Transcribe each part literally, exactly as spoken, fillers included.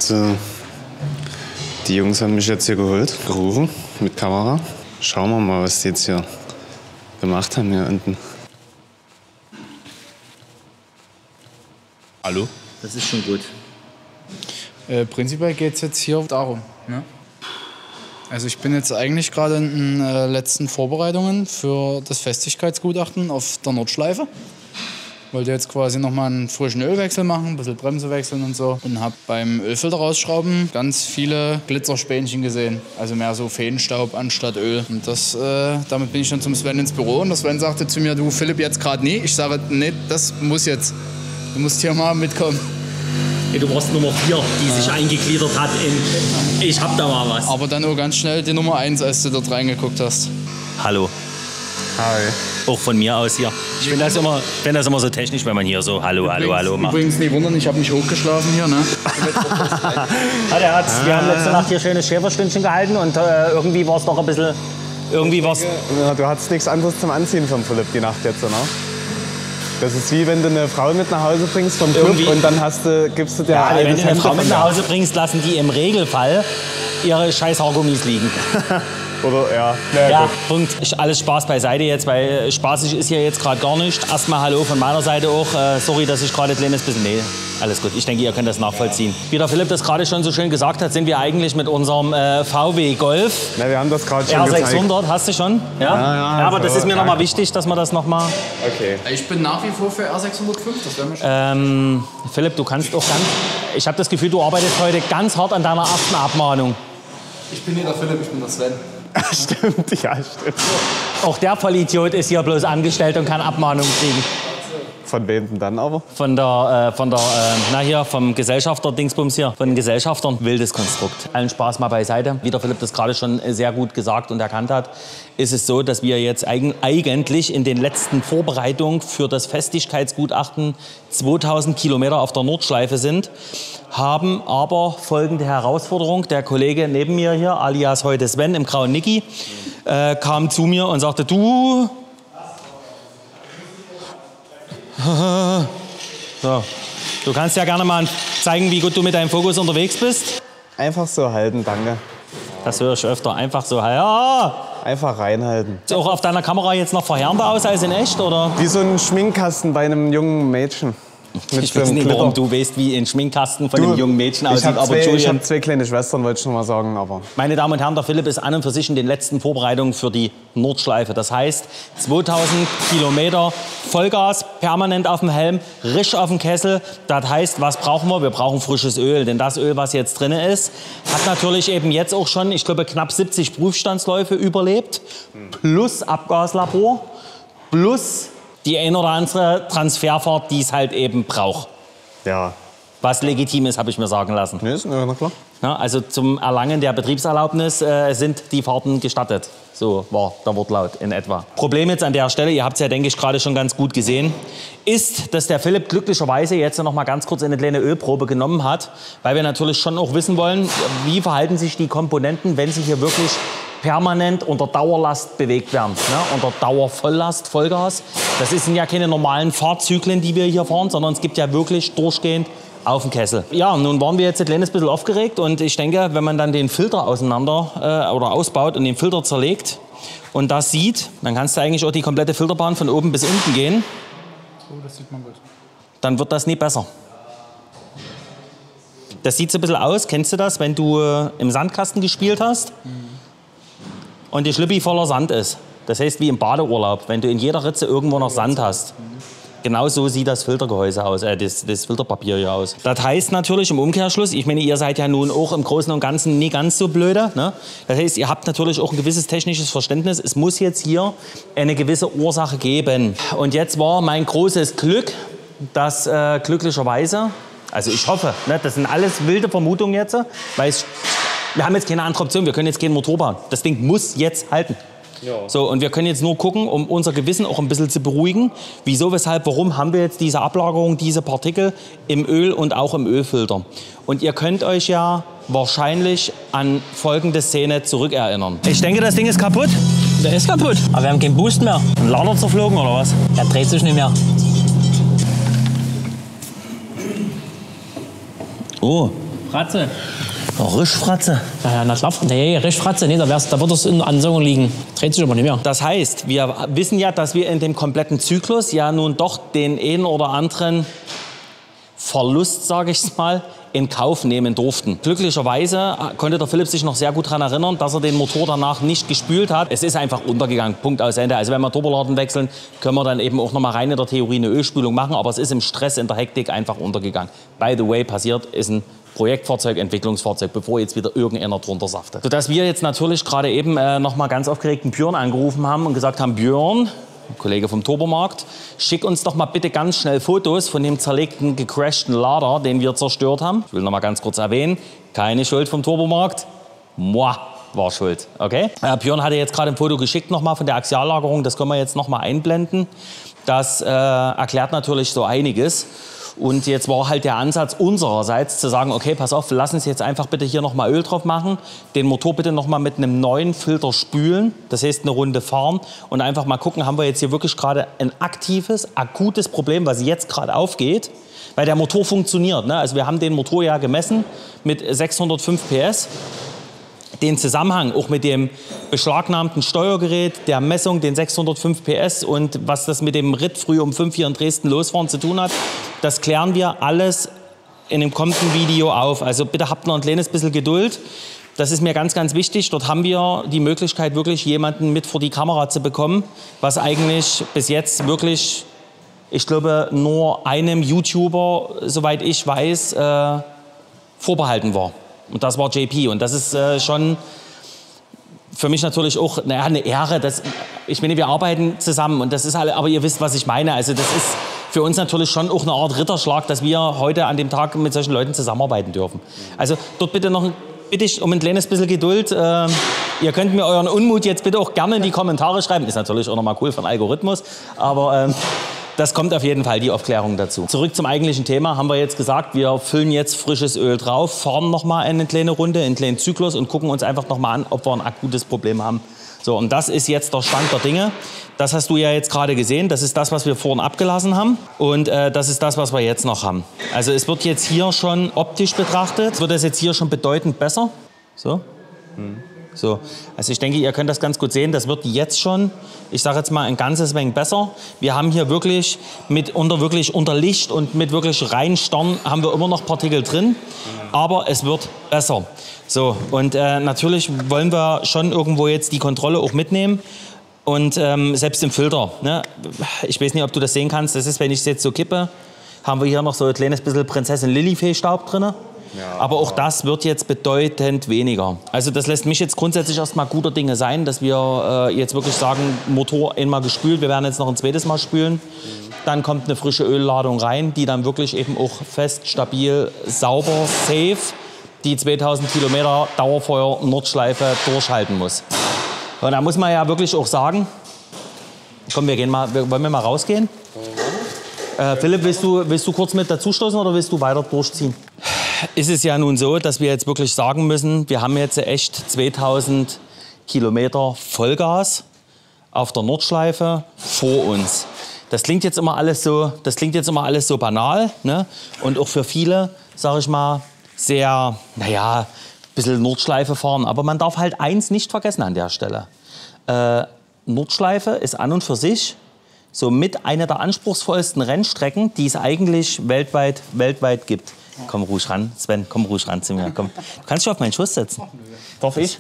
Und äh, die Jungs haben mich jetzt hier geholt, gerufen, mit Kamera. Schauen wir mal, was die jetzt hier gemacht haben hier unten. Hallo? Das ist schon gut. Äh, prinzipiell geht es jetzt hier darum. Ne? Also ich bin jetzt eigentlich gerade in den äh, letzten Vorbereitungen für das Festigkeitsgutachten auf der Nordschleife. Wollte jetzt quasi nochmal einen frischen Ölwechsel machen, ein bisschen Bremse wechseln und so. Und habe beim Ölfilter rausschrauben ganz viele Glitzerspähnchen gesehen. Also mehr so Feenstaub anstatt Öl. Und das, äh, damit bin ich dann zum Sven ins Büro. Und der Sven sagte zu mir, du Philipp, jetzt gerade nie. Ich sage, nee, das muss jetzt. Du musst hier mal mitkommen. Hey, du warst Nummer vier, die sich eingegliedert hat in ich hab da mal was. Aber dann auch ganz schnell die Nummer eins, als du dort reingeguckt hast. Hallo. Hi. Auch von mir aus hier. Ich finde das, immer, find das immer so technisch, wenn man hier so Hallo, Hallo, Hallo macht. Übrigens nicht wundern, ich habe mich hochgeschlafen hier, ne? Ah, der hat's. Wir haben letzte Nacht hier schönes Schäferstündchen gehalten und äh, irgendwie war es doch ein bisschen... Irgendwie war's Ja, du hattest nichts anderes zum Anziehen von Philipp die Nacht jetzt, ne? Das ist wie wenn du eine Frau mit nach Hause bringst vom Club Irgendwie- und dann hast du, gibst du dir ja, ein wenn du eine Hemd Frau mit davon nach ab. Hause bringst, lassen die im Regelfall ihre scheiß Haargummis liegen. Oder, ja. Naja, Ja, gut. Punkt. Ich, alles Spaß beiseite jetzt, weil spaßig ist hier jetzt gerade gar nicht. Erstmal Hallo von meiner Seite auch. Äh, sorry, dass ich gerade ein kleines bisschen... Nee, alles gut. Ich denke, ihr könnt das nachvollziehen. Wie der Philipp das gerade schon so schön gesagt hat, sind wir eigentlich mit unserem äh, V W Golf Na, wir haben das gerade schon R gezeigt. sechshundert. Hast du schon? Ja, ja, ja aber das so, ist mir ja. nochmal wichtig, dass wir das nochmal... Okay. Ich bin nach wie vor für R sechshundertfünf, das wäre mir schon. Ähm, Philipp, du kannst auch ganz... Ich habe das Gefühl, du arbeitest heute ganz hart an deiner ersten Abmahnung. Ich bin nicht der Philipp, ich bin der Sven. Stimmt, ja, stimmt. Auch der Vollidiot ist hier bloß angestellt und kann Abmahnung kriegen. Von wem denn dann aber? Von der, äh, von der, äh, na hier, vom Gesellschafter-Dingsbums hier, von den Gesellschaftern. Wildes Konstrukt. Allen Spaß mal beiseite. Wie der Philipp das gerade schon sehr gut gesagt und erkannt hat, ist es so, dass wir jetzt eigen, eigentlich in den letzten Vorbereitungen für das Festigkeitsgutachten zweitausend Kilometer auf der Nordschleife sind, haben aber folgende Herausforderung. Der Kollege neben mir hier, alias heute Sven im grauen Niki, äh, kam zu mir und sagte, du... So. Du kannst ja gerne mal zeigen, wie gut du mit deinem Fokus unterwegs bist. Einfach so halten, danke. Das höre ich öfter. Einfach so, ja. Einfach reinhalten. Ist auch auf deiner Kamera jetzt noch verheerender aus als in echt, oder? Wie so ein Schminkkasten bei einem jungen Mädchen. Mit Ich so weiß einem nicht, Glitter. warum du weißt, wie ein Schminkkasten von einem jungen Mädchen ich aussieht. habe Aber zwei, ich Julian, hab zwei kleine Schwestern, wollte ich noch mal sagen. Aber meine Damen und Herren, der Philipp ist an und für sich in den letzten Vorbereitungen für die Nordschleife. Das heißt, zweitausend Kilometer Vollgas, permanent auf dem Helm, risch auf dem Kessel. Das heißt, was brauchen wir? Wir brauchen frisches Öl. Denn das Öl, was jetzt drin ist, hat natürlich eben jetzt auch schon, ich glaube, knapp siebzig Prüfstandsläufe überlebt. Plus Abgaslabor, plus die ein oder andere Transferfahrt, die es halt eben braucht. ja. Was legitim ist, habe ich mir sagen lassen. Nee, ist na klar. Ja, also zum Erlangen der Betriebserlaubnis äh, sind die Fahrten gestattet. So war der Wortlaut in etwa. Problem jetzt an der Stelle, ihr habt es ja, denke ich, gerade schon ganz gut gesehen, ist, dass der Philipp glücklicherweise jetzt noch mal ganz kurz eine kleine Ölprobe genommen hat, weil wir natürlich schon auch wissen wollen, wie verhalten sich die Komponenten, wenn sie hier wirklich permanent unter Dauerlast bewegt werden. Ne? Unter Dauervolllast, Vollgas. Das sind ja keine normalen Fahrzyklen, die wir hier fahren, sondern es gibt ja wirklich durchgehend auf dem Kessel. Ja, nun waren wir jetzt ein kleines bisschen aufgeregt und ich denke, wenn man dann den Filter auseinander äh, oder ausbaut und den Filter zerlegt und das sieht, dann kannst du eigentlich auch die komplette Filterbahn von oben bis unten gehen. Oh, das sieht man gut. Dann wird das nie besser. Das sieht so ein bisschen aus, kennst du das, wenn du äh, im Sandkasten gespielt hast und die Schlippi voller Sand ist. Das heißt wie im Badeurlaub, wenn du in jeder Ritze irgendwo noch Sand hast. Genau so sieht das Filtergehäuse aus, äh, das, das Filterpapier hier aus. Das heißt natürlich im Umkehrschluss, ich meine, ihr seid ja nun auch im Großen und Ganzen nie ganz so blöde. Ne? Das heißt, ihr habt natürlich auch ein gewisses technisches Verständnis. Es muss jetzt hier eine gewisse Ursache geben. Und jetzt war mein großes Glück, dass äh, glücklicherweise, also ich hoffe, ne, das sind alles wilde Vermutungen jetzt, weil es, wir haben jetzt keine andere Option, wir können jetzt keinen Motor bauen. Das Ding muss jetzt halten. Ja. So, und wir können jetzt nur gucken, um unser Gewissen auch ein bisschen zu beruhigen. Wieso, weshalb, warum haben wir jetzt diese Ablagerung, diese Partikel im Öl und auch im Ölfilter? Und ihr könnt euch ja wahrscheinlich an folgende Szene zurückerinnern. Ich denke, das Ding ist kaputt. Der ist kaputt. Aber wir haben keinen Boost mehr. Ein Lader zerflogen oder was? Der dreht sich nicht mehr. Oh, Fratze. Rischfratze. Ja, na klar. Nee, Rischfratze. Nee, da, wär's, da wird es in Ansaugung liegen. Dreht sich aber nicht mehr. Das heißt, wir wissen ja, dass wir in dem kompletten Zyklus ja nun doch den einen oder anderen Verlust, sage ich mal, in Kauf nehmen durften. Glücklicherweise konnte der Philipp sich noch sehr gut daran erinnern, dass er den Motor danach nicht gespült hat. Es ist einfach untergegangen, Punkt aus Ende. Also wenn wir Turboladen wechseln, können wir dann eben auch noch mal rein in der Theorie eine Ölspülung machen, aber es ist im Stress, in der Hektik einfach untergegangen. By the way, passiert ist ein Projektfahrzeug, Entwicklungsfahrzeug, bevor jetzt wieder irgendeiner drunter saftet. Sodass wir jetzt natürlich gerade eben äh, noch mal ganz aufgeregten Björn angerufen haben und gesagt haben, Björn, Kollege vom Turbomarkt, schick uns doch mal bitte ganz schnell Fotos von dem zerlegten, gecrashten Lader, den wir zerstört haben. Ich will noch mal ganz kurz erwähnen, keine Schuld vom Turbomarkt. Moi war schuld, okay? Äh, Björn hatte jetzt gerade ein Foto geschickt noch mal von der Axiallagerung, das können wir jetzt noch mal einblenden. Das äh, erklärt natürlich so einiges. Und jetzt war halt der Ansatz unsererseits zu sagen, okay, pass auf, lass uns jetzt einfach bitte hier noch mal Öl drauf machen, den Motor bitte noch mal mit einem neuen Filter spülen, das heißt eine Runde fahren und einfach mal gucken, haben wir jetzt hier wirklich gerade ein aktives, akutes Problem, was jetzt gerade aufgeht, weil der Motor funktioniert. Ne? Also wir haben den Motor ja gemessen mit sechshundertfünf P S. Den Zusammenhang auch mit dem beschlagnahmten Steuergerät, der Messung, den sechshundertfünf P S und was das mit dem Ritt früh um fünf hier in Dresden losfahren zu tun hat, das klären wir alles in dem kommenden Video auf. Also bitte habt noch ein kleines bisschen Geduld. Das ist mir ganz, ganz wichtig. Dort haben wir die Möglichkeit, wirklich jemanden mit vor die Kamera zu bekommen, was eigentlich bis jetzt wirklich, ich glaube, nur einem YouTuber, soweit ich weiß, äh, vorbehalten war. Und das war J P. Und das ist äh, schon für mich natürlich auch naja, eine Ehre. Das, ich meine, wir arbeiten zusammen und das ist alle, aber ihr wisst, was ich meine. Also das ist für uns natürlich schon auch eine Art Ritterschlag, dass wir heute an dem Tag mit solchen Leuten zusammenarbeiten dürfen. Also dort bitte noch bitte ich um ein kleines bisschen Geduld. Äh, ihr könnt mir euren Unmut jetzt bitte auch gerne in die Kommentare schreiben. Ist natürlich auch nochmal cool für den Algorithmus. Aber ähm, das kommt auf jeden Fall, die Aufklärung dazu. Zurück zum eigentlichen Thema, haben wir jetzt gesagt, wir füllen jetzt frisches Öl drauf, fahren noch mal eine kleine Runde, einen kleinen Zyklus und gucken uns einfach noch mal an, ob wir ein akutes Problem haben. So, und das ist jetzt der Stand der Dinge. Das hast du ja jetzt gerade gesehen, das ist das, was wir vorhin abgelassen haben und äh, das ist das, was wir jetzt noch haben. Also es wird jetzt hier schon optisch betrachtet, wird es jetzt hier schon bedeutend besser. So. Hm. So, also ich denke, ihr könnt das ganz gut sehen, das wird jetzt schon, ich sage jetzt mal, ein ganzes wenig besser. Wir haben hier wirklich, mit unter, wirklich unter Licht und mit wirklich reinen Stern haben wir immer noch Partikel drin, aber es wird besser. So, und äh, natürlich wollen wir schon irgendwo jetzt die Kontrolle auch mitnehmen und ähm, selbst im Filter. Ne? Ich weiß nicht, ob du das sehen kannst, das ist, wenn ich es jetzt so kippe, haben wir hier noch so ein kleines bisschen Prinzessin Lilifee-Staub drin. Ja, aber auch das wird jetzt bedeutend weniger. Also das lässt mich jetzt grundsätzlich erstmal guter Dinge sein, dass wir äh, jetzt wirklich sagen, Motor einmal gespült, wir werden jetzt noch ein zweites Mal spülen. Mhm. Dann kommt eine frische Ölladung rein, die dann wirklich eben auch fest, stabil, sauber, safe die zweitausend Kilometer Dauerfeuer Nordschleife durchhalten muss. Und da muss man ja wirklich auch sagen, komm, wir gehen mal, wollen wir mal rausgehen? Äh, Philipp, willst du, willst du kurz mit dazustoßen oder willst du weiter durchziehen? Ist es ja nun so, dass wir jetzt wirklich sagen müssen, wir haben jetzt echt zweitausend Kilometer Vollgas auf der Nordschleife vor uns. Das klingt jetzt immer alles so, das klingt jetzt immer alles so banal, ne? Und auch für viele, sage ich mal, sehr, naja, ein bisschen Nordschleife fahren. Aber man darf halt eins nicht vergessen an der Stelle. Äh, Nordschleife ist an und für sich so mit einer der anspruchsvollsten Rennstrecken, die es eigentlich weltweit, weltweit gibt. Komm ruhig ran, Sven, komm ruhig ran zu mir. Komm. Du kannst dich auf meinen Schuss setzen. Darf ich?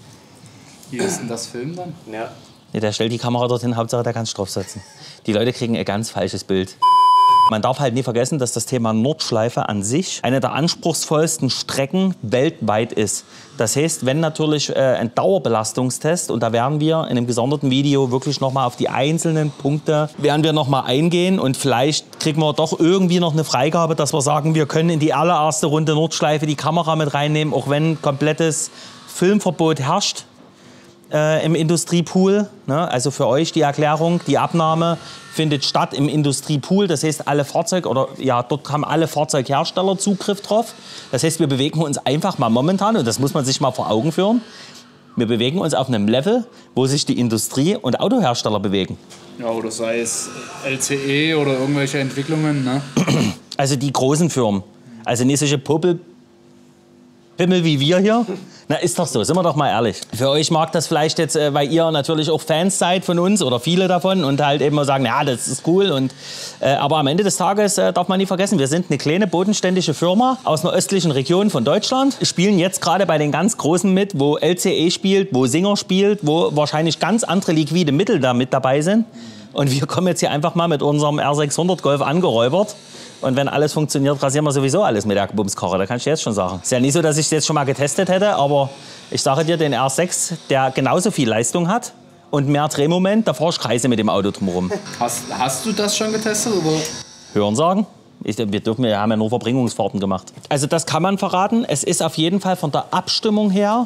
Wie ist denn das Film dann? Ja. Nee, der stellt die Kamera dorthin, Hauptsache der kann sich draufsetzen. Die Leute kriegen ein ganz falsches Bild. Man darf halt nie vergessen, dass das Thema Nordschleife an sich eine der anspruchsvollsten Strecken weltweit ist. Das heißt, wenn natürlich äh, ein Dauerbelastungstest, und da werden wir in einem gesonderten Video wirklich noch mal auf die einzelnen Punkte werden wir noch mal eingehen und vielleicht kriegen wir doch irgendwie noch eine Freigabe, dass wir sagen, wir können in die allererste Runde Nordschleife die Kamera mit reinnehmen, auch wenn komplettes Filmverbot herrscht. Äh, im Industriepool, ne? Also für euch die Erklärung, die Abnahme findet statt im Industriepool, das heißt alle Fahrzeug oder ja, dort haben alle Fahrzeughersteller Zugriff drauf. Das heißt, wir bewegen uns einfach mal momentan, und das muss man sich mal vor Augen führen, wir bewegen uns auf einem Level, wo sich die Industrie und Autohersteller bewegen. Ja, oder sei es L C E oder irgendwelche Entwicklungen, ne? Also die großen Firmen, also nicht solche Popel Pimmel wie wir hier? Na, ist doch so, sind wir doch mal ehrlich. Für euch mag das vielleicht jetzt, äh, weil ihr natürlich auch Fans seid von uns oder viele davon und halt eben mal sagen, ja, das ist cool. Und, äh, aber am Ende des Tages äh, darf man nie vergessen, wir sind eine kleine, bodenständige Firma aus einer östlichen Region von Deutschland. Spielen jetzt gerade bei den ganz Großen mit, wo L C E spielt, wo Singer spielt, wo wahrscheinlich ganz andere liquide Mittel da mit dabei sind. Und wir kommen jetzt hier einfach mal mit unserem R sechshundert Golf angeräubert. Und wenn alles funktioniert, rasieren wir sowieso alles mit der Bumskarre. Da kann ich dir jetzt schon sagen. Ist ja nicht so, dass ich es jetzt schon mal getestet hätte, aber ich sage dir, den R sechs, der genauso viel Leistung hat und mehr Drehmoment, da fahre ich Kreise mit dem Auto drumherum. Hast, hast du das schon getestet? Oder? Hören sagen? Ich, wir, dürfen, wir haben ja nur Verbringungsfahrten gemacht. Also das kann man verraten. Es ist auf jeden Fall von der Abstimmung her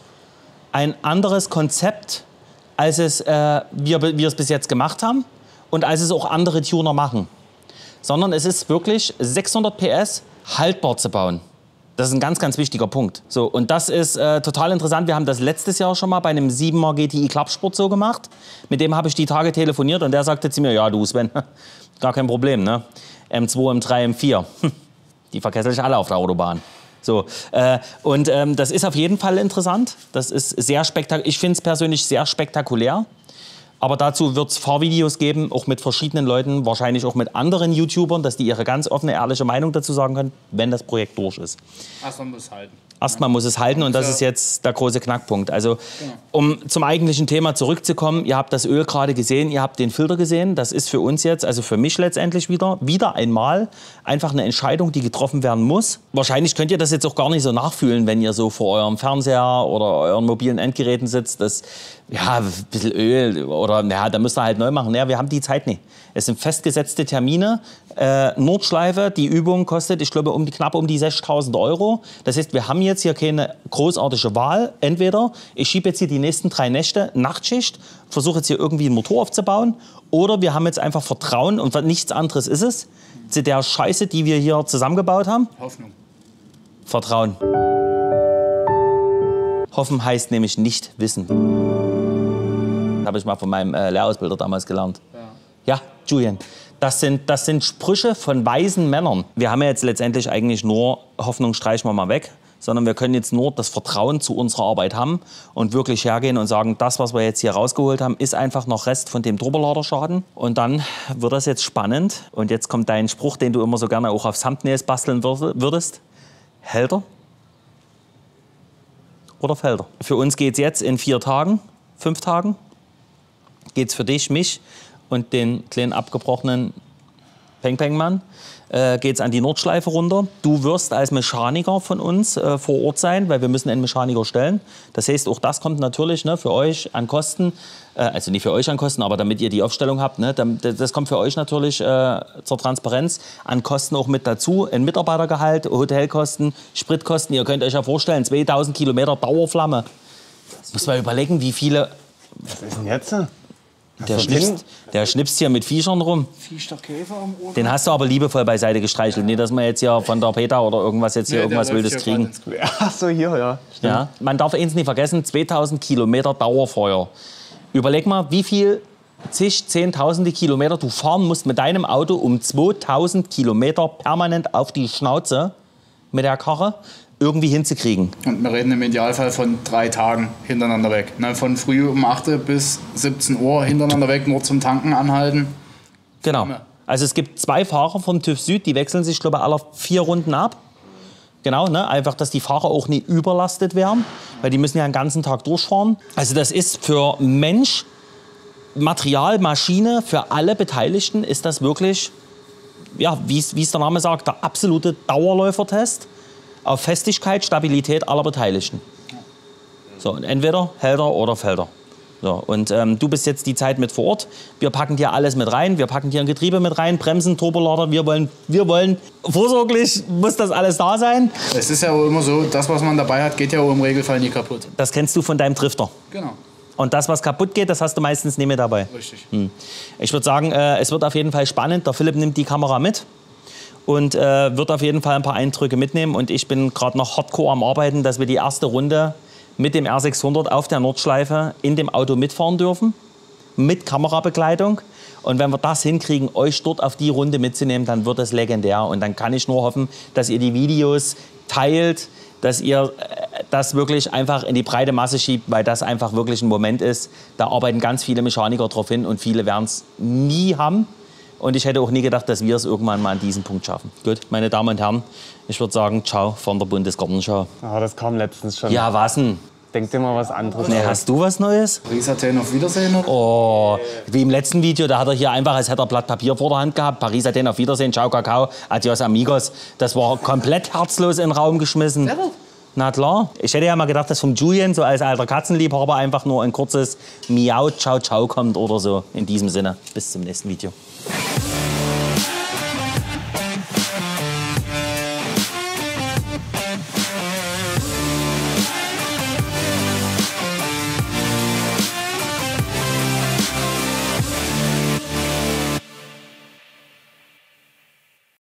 ein anderes Konzept, als es, äh, wir, wir es bis jetzt gemacht haben und als es auch andere Tuner machen. Sondern es ist wirklich sechshundert P S haltbar zu bauen. Das ist ein ganz, ganz wichtiger Punkt. So, und das ist äh, total interessant. Wir haben das letztes Jahr schon mal bei einem siebener G T I Klappsport so gemacht. Mit dem habe ich die Tage telefoniert und der sagte zu mir, ja du Sven, gar kein Problem, ne? M zwei, M drei, M vier, die verkessel ich alle auf der Autobahn. So, äh, und ähm, das ist auf jeden Fall interessant. Das ist sehr spektakulär. Ich finde es persönlich sehr spektakulär. Aber dazu wird es Fahrvideos geben, auch mit verschiedenen Leuten, wahrscheinlich auch mit anderen YouTubern, dass die ihre ganz offene, ehrliche Meinung dazu sagen können, wenn das Projekt durch ist. Erstmal muss es halten. Erstmal muss es halten und das ist jetzt der große Knackpunkt. Also, um zum eigentlichen Thema zurückzukommen, ihr habt das Öl gerade gesehen, ihr habt den Filter gesehen. Das ist für uns jetzt, also für mich letztendlich wieder, wieder einmal einfach eine Entscheidung, die getroffen werden muss. Wahrscheinlich könnt ihr das jetzt auch gar nicht so nachfühlen, wenn ihr so vor eurem Fernseher oder euren mobilen Endgeräten sitzt. Das, ja, ein bisschen Öl oder, ja, da müsst ihr halt neu machen. Ja, wir haben die Zeit nicht. Es sind festgesetzte Termine. Äh, Nordschleife, die Übung kostet, ich glaube, um die, knapp um die sechstausend Euro. Das heißt, wir haben jetzt hier keine großartige Wahl. Entweder ich schiebe jetzt hier die nächsten drei Nächte Nachtschicht, versuche jetzt hier irgendwie einen Motor aufzubauen, oder wir haben jetzt einfach Vertrauen, und nichts anderes ist es, zu der Scheiße, die wir hier zusammengebaut haben. Hoffnung. Vertrauen. Hoffen heißt nämlich nicht wissen. Habe ich mal von meinem äh, Lehrausbilder damals gelernt. Ja, ja, Julian. Das sind, das sind Sprüche von weisen Männern. Wir haben ja jetzt letztendlich eigentlich nur, Hoffnung streichen wir mal weg, sondern wir können jetzt nur das Vertrauen zu unserer Arbeit haben und wirklich hergehen und sagen, das, was wir jetzt hier rausgeholt haben, ist einfach noch Rest von dem Turboladerschaden. Und dann wird das jetzt spannend. Und jetzt kommt dein Spruch, den du immer so gerne auch aufs Thumbnails basteln würdest. Hält er oder fällt er? Für uns geht es jetzt in vier Tagen, fünf Tagen, geht es für dich, mich und den kleinen abgebrochenen Peng-Peng-Mann, äh, geht es an die Nordschleife runter. Du wirst als Mechaniker von uns äh, vor Ort sein, weil wir müssen einen Mechaniker stellen. Das heißt, auch das kommt natürlich, ne, für euch an Kosten, äh, also nicht für euch an Kosten, aber damit ihr die Aufstellung habt, ne, das kommt für euch natürlich äh, zur Transparenz an Kosten auch mit dazu. Ein Mitarbeitergehalt, Hotelkosten, Spritkosten. Ihr könnt euch ja vorstellen, zweitausend Kilometer Dauerflamme. Muss man überlegen, wie viele... Was ist denn jetzt? Der schnipst, der schnipst hier mit Viechern rum. Viech der Käfer am Ohr. Den hast du aber liebevoll beiseite gestreichelt. Nicht, dass wir jetzt hier von der PETA oder irgendwas jetzt hier Nee, irgendwas der läuft Wildes hier kriegen. Ach so, hier, ja. Ja? Man darf eins nicht vergessen, zweitausend Kilometer Dauerfeuer. Überleg mal, wie viel zig, zehntausende Kilometer du fahren musst mit deinem Auto, um zweitausend Kilometer permanent auf die Schnauze mit der Karre irgendwie hinzukriegen. Und wir reden im Idealfall von drei Tagen hintereinander weg. Ne, von früh um acht bis siebzehn Uhr hintereinander weg, nur zum Tanken anhalten. Genau. Also es gibt zwei Fahrer vom TÜV Süd, die wechseln sich, glaube ich, alle vier Runden ab. Genau, ne? Einfach, dass die Fahrer auch nicht überlastet werden, weil die müssen ja den ganzen Tag durchfahren. Also das ist für Mensch, Material, Maschine, für alle Beteiligten ist das wirklich, ja, wie es der Name sagt, der absolute Dauerläufertest auf Festigkeit, Stabilität aller Beteiligten. So, und entweder hält er oder fällt er. So, und ähm, du bist jetzt die Zeit mit vor Ort. Wir packen dir alles mit rein. Wir packen dir ein Getriebe mit rein, Bremsen, Turbolader. Wir wollen, wir wollen, vorsorglich muss das alles da sein. Es ist ja auch immer so, das, was man dabei hat, geht ja auch im Regelfall nie kaputt. Das kennst du von deinem Drifter. Genau. Und das, was kaputt geht, das hast du meistens nicht mehr dabei. Richtig. Hm. Ich würde sagen, äh, es wird auf jeden Fall spannend. Der Philipp nimmt die Kamera mit und äh, wird auf jeden Fall ein paar Eindrücke mitnehmen. Und ich bin gerade noch hardcore am Arbeiten, dass wir die erste Runde mit dem R sechshundert auf der Nordschleife in dem Auto mitfahren dürfen, mit Kamerabegleitung. Und wenn wir das hinkriegen, euch dort auf die Runde mitzunehmen, dann wird es legendär. Und dann kann ich nur hoffen, dass ihr die Videos teilt, dass ihr das wirklich einfach in die breite Masse schiebt, weil das einfach wirklich ein Moment ist. Da arbeiten ganz viele Mechaniker drauf hin und viele werden es nie haben. Und ich hätte auch nie gedacht, dass wir es irgendwann mal an diesen Punkt schaffen. Gut, meine Damen und Herren, ich würde sagen, ciao von der Bundesgartenschau. Ah, das kam letztens schon. Ja, was denn? Denk dir mal was anderes. Nee, hast du was Neues? Paris Athen, auf Wiedersehen. Oder? Oh, wie im letzten Video, da hat er hier einfach, als hätte er Blatt Papier vor der Hand gehabt. Paris Athen, auf Wiedersehen, ciao, Kakao, adios, amigos. Das war komplett herzlos in den Raum geschmissen. Ja. Na klar. Ich hätte ja mal gedacht, dass vom Julian so als alter Katzenliebhaber einfach nur ein kurzes Miau, ciao, ciao kommt oder so. In diesem Sinne, bis zum nächsten Video.